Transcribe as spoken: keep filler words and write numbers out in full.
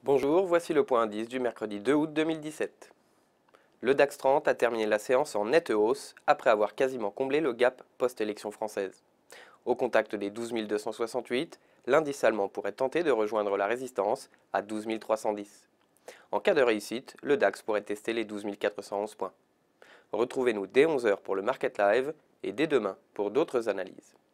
Bonjour, voici le point indice du mercredi deux août deux mille dix-sept. Le DAX trente a terminé la séance en nette hausse après avoir quasiment comblé le gap post-élection française. Au contact des douze mille deux cent soixante-huit, l'indice allemand pourrait tenter de rejoindre la résistance à douze mille trois cent dix. En cas de réussite, le DAX pourrait tester les douze mille quatre cent onze points. Retrouvez-nous dès onze heures pour le Market Live et dès demain pour d'autres analyses.